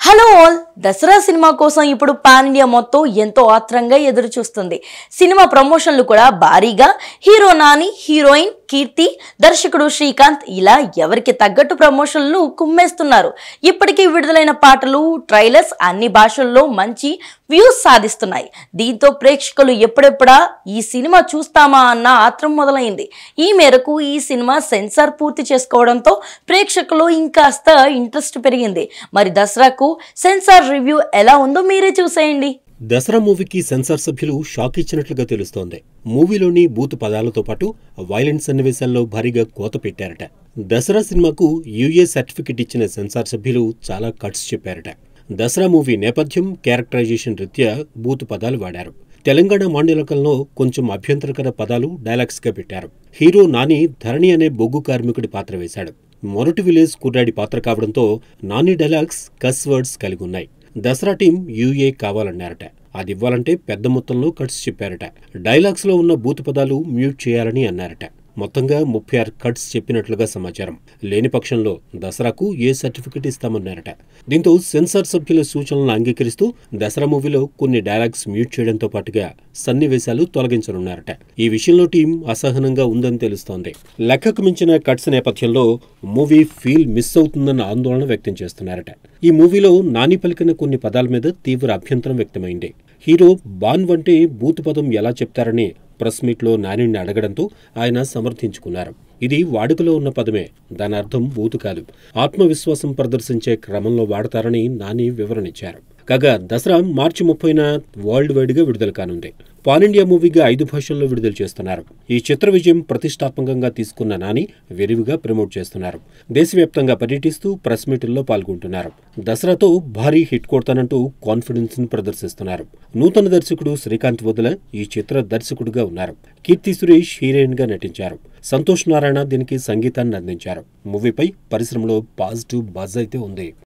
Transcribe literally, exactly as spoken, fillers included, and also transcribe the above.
Hello all Dasara cinema కోసం ఇప్పుడు pan India మొత్తం ఎంతో ఆత్రంగా ఎదురు చూస్తుంది. సినిమా ప్రమోషన్లు కూడా భారీగా హీరో నాని, హీరోయిన్ కీర్తి, దర్శకుడు శ్రీకాంత్ ఇలా ఎవరికి తగ్గట్టు ప్రమోషన్లు కుమ్మేస్తున్నారు. ఇప్పటికీ విడుదలైన పాటలు, ట్రైలర్స్ అన్ని భాషల్లో మంచి వ్యూస్ సాధిస్తున్నాయి. దీంతో ప్రేక్షకులు ఎప్పుడెప్పుడా ఈ సినిమా చూస్తామా అన్న ఆత్రం మొదలైంది. ఈ మేరకు ఈ సినిమా సెన్సార్ పూర్తి చేసుకోవడంతో ప్రేక్షకులు ఇంకాస్త ఇంట్రెస్ట్ పెరిగింది. మరి దసరాకు సెన్సార్ రివ్యూ ఎలా ఉందో మీరే చూసేయండి. దసరా మూవీకి సెన్సార్ సభ్యులు షాక్ ఇచ్చినట్లుగా తెలుస్తోంది. మూవీలోని బూత్ పదాలతో పాటు వైలెన్స్ సన్నివేశాల్లో భారీగా కోత పెట్టారట. దసరా సినిమాకు యూఏ సర్టిఫికెట్ ఇచ్చిన సెన్సార్ సభ్యులు చాలా కట్స్ చెప్పారట. దసరా మూవీ నేపథ్యం, క్యారెక్టరైజేషన్ రీత్యా బూత్ పదాలు వాడారు. తెలంగాణ మాండలికంలో కొంచెం అభ్యంతరకర పదాలు డైలాగ్స్ గా పెట్టారు. హీరో నాని ధరణి అనే బొగ్గు కార్మికుడి పాత్ర వేశాడు. మొరటి విలేజ్ కుర్రాడి పాత్ర కావడంతో నాని డైలాగ్స్ కస్ వర్డ్స్ కలిగి ఉన్నాయి. దసరా టీం యూఏ కావాలన్నారట. అది ఇవ్వాలంటే పెద్ద మొత్తంలో కట్స్ చెప్పారట. డైలాగ్స్ లో ఉన్న బూత్ పదాలు మ్యూట్ చేయాలని అన్నారట. మొత్తంగా ముప్పై ఆరు కట్స్ చెప్పినట్లుగా సమాచారం. లేని పక్షంలో దసరాకు ఏ సర్టిఫికెట్ ఇస్తామన్నారట. దీంతో సెన్సార్ సభ్యుల సూచనలను అంగీకరిస్తూ దసరా మూవీలో కొన్ని డైలాగ్స్ మ్యూట్ చేయడంతో పాటుగా సన్నివేశాలు తొలగించనున్నారట. ఈ విషయంలో టీం అసహనంగా ఉందని తెలుస్తోంది. లెక్కకు మించిన కట్స్ నేపథ్యంలో మూవీ ఫీల్ మిస్ అవుతుందన్న ఆందోళన వ్యక్తం చేస్తున్నారట. ఈ మూవీలో నాని పలికిన కొన్ని పదాల మీద తీవ్ర అభ్యంతరం వ్యక్తమైంది. హీరో బాన్ వంటే బూత్ పదం ఎలా చెప్తారని ప్రెస్ మీట్లో నానిని అడగడంతో ఆయన సమర్థించుకున్నారు. ఇది వాడుకలో ఉన్న పదమే, దాని అర్థం బూతు కాదు, ఆత్మవిశ్వాసం ప్రదర్శించే క్రమంలో వాడతారని నాని వివరణిచ్చారు. కాగా దసరా మార్చి ముప్పైన వరల్డ్ వైడ్ గా విడుదల కానుంది. పాన్ ఇండియా మూవీగా ఐదు భాషల్లో విడుదల చేస్తున్నారు. ఈ చిత్ర విజయం ప్రతిష్టాత్మకంగా తీసుకున్న నాని విరివిగా ప్రమోట్ చేస్తున్నారు. దేశవ్యాప్తంగా పర్యటిస్తూ ప్రెస్ మీటుల్లో పాల్గొంటున్నారు. దసరాతో భారీ హిట్ కొడతానంటూ కాన్ఫిడెన్స్ ను ప్రదర్శిస్తున్నారు. నూతన దర్శకుడు శ్రీకాంత్ వదిల ఈ చిత్ర దర్శకుడిగా ఉన్నారు. కీర్తి సురేష్ హీరోయిన్ గా నటించారు. సంతోష్ నారాయణ దీనికి సంగీతాన్ని అందించారు. మూవీపై పరిశ్రమలో పాజిటివ్ బజ్ అయితే ఉంది.